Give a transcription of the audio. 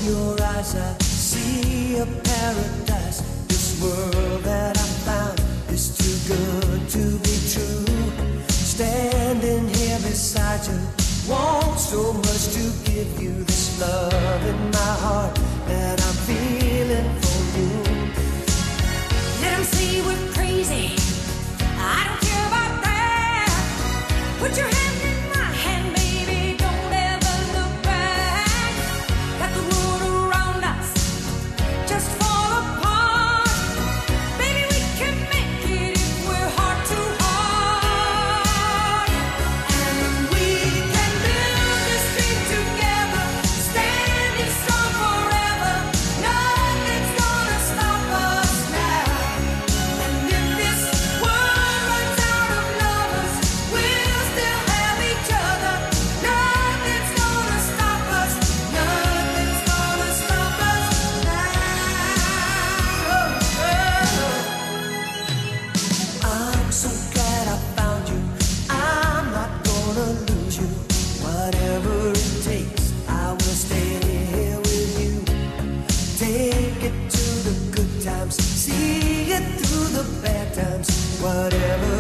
your eyes I see a paradise. This world that I found is too good to be true. Standing here beside you, want so much to give you this love in my heart that I'm feeling for you. Let 'em say we're crazy, I don't care about that. Put your hand in my hand, baby, don't ever look back. Got the world around us, just fall apart. Baby, we can make it if we're heart to heart. And we can build this dream together, standing strong forever. Nothing's gonna stop us now. And if this world runs out of lovers, we'll still have each other. Nothing's gonna stop us. Nothing's gonna stop us now. I'm so glad I found you. I'm not gonna lose you. Whatever it takes, I will stay here with you. Take it to the good times, see it through the bad times. Whatever